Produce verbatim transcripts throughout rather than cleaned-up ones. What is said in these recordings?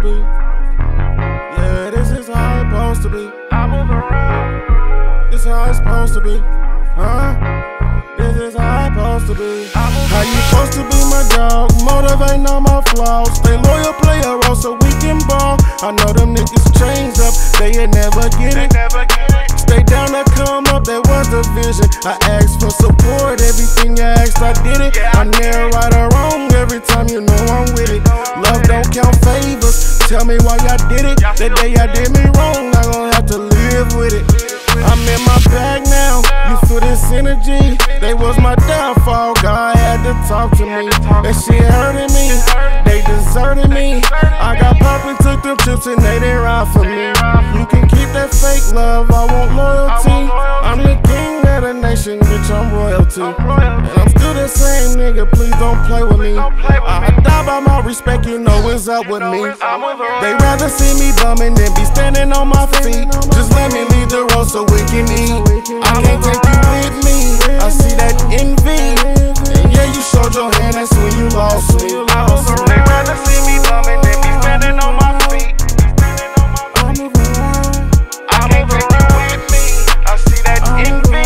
be. Yeah, this is how it's supposed to be. I move around. This how it's supposed to be. Huh? This is how it's supposed to be. How you supposed to be my dog? Motivate all my flaws. Stay loyal, play a role so we can ball. I know them niggas change up, they ain't never get They it. never get it. Stay down to come up, that was the vision. I asked for support, everything you asked, I did it. I never right or wrong, every time you know I'm with it. Love don't count favors, tell me why y'all did it. The day y'all did me wrong, I gon' have to live with it. I'm in my bag now, you feel this energy. They was my downfall, God had to talk to me. That shit hurting me, they deserted me. I got poppin', took them trips and they didn't ride for me. You can keep that fake love, I want loyalty. I'm the king of the nation, bitch, I'm royalty. And I'm still the same nigga, please don't play with me. I die by my respect, you know what's up with me. They rather see me bumming than be standing on my feet. Just let me leave the road so we can eat. I can't take you with me, I see that envy. And yeah, you showed your hand, that's when you lost me. They rather see me bumming than be standing on my feet. I move around, I can't take you with me. I see that envy.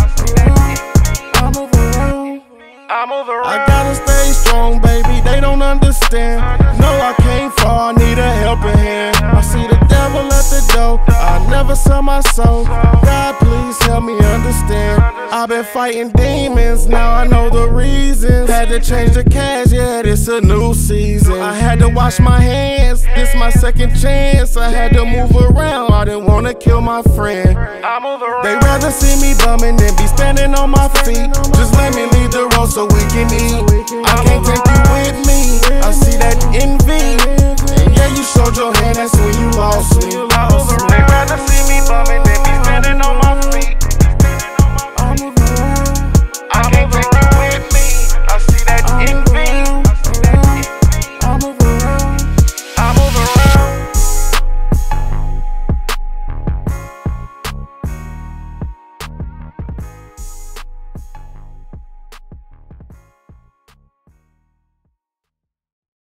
I move around. I move around. I gotta stay strong, baby, they don't understand. No, I can't fall, I need a helping hand. I see the devil at the door, I never sell my soul. God, please help me understand. I've been fighting demons, now I know the reasons. Had to change the cash, yeah, this a new season. I had to wash my hands, this my second chance. I had to move around, I didn't wanna kill my friend. I move around. They rather see me bumming than be standing on my feet. Just let me leave the road so we can eat. I can't take you with me, I see that envy. And yeah, you showed your hand, that's when you lost me. I move around.